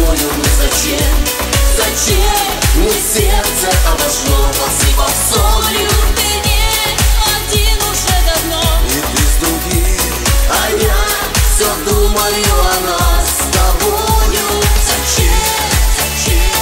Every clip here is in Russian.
тобою, ну зачем? Зачем? Мне сердце обошло, посыпав солью. Ты не один уже давно, И ты с другим, а я все думаю о нас с тобою. Зачем? Зачем?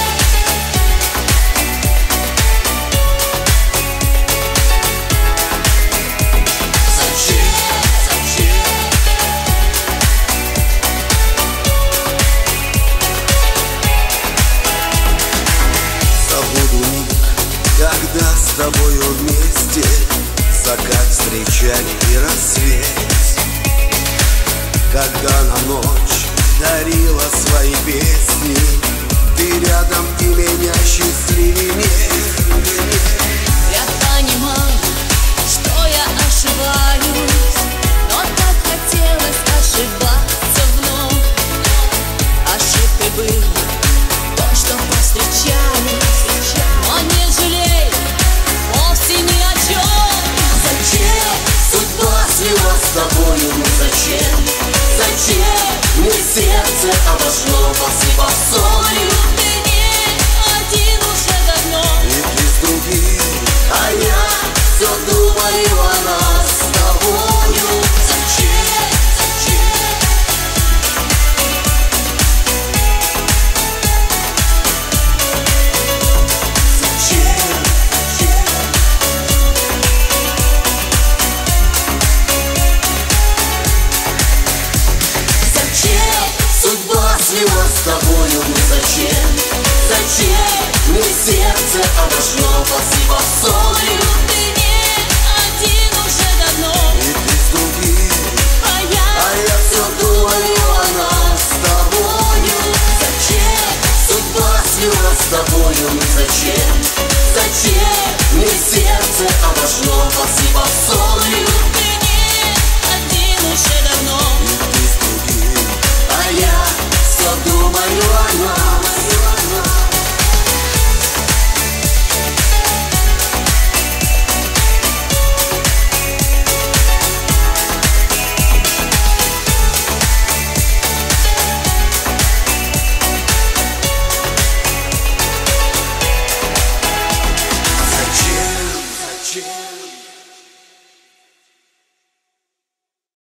Забуду миг, когда с тобою вместе закат встречали и рассвет, когда нам ночь дарила свои песни, ты рядом и меня счастливее нет. я понимаю, что я ошибаюсь, но так хотелось ошибаться вновь. Ошибкой было то, что повстречались, но не жалей вовсе ни о чем. Зачем судьба свела с тобою, ну зачем? Зачем? Мне сердце обошло, посыпав солью. Ты не один уже давно, И ты с другим, А я все думаю о нас с тобою. Зачем? Зачем? Зачем? Зачем? Судьба свела с тобою, ну зачем? Зачем? Мне сердце обошло, посыпав солью.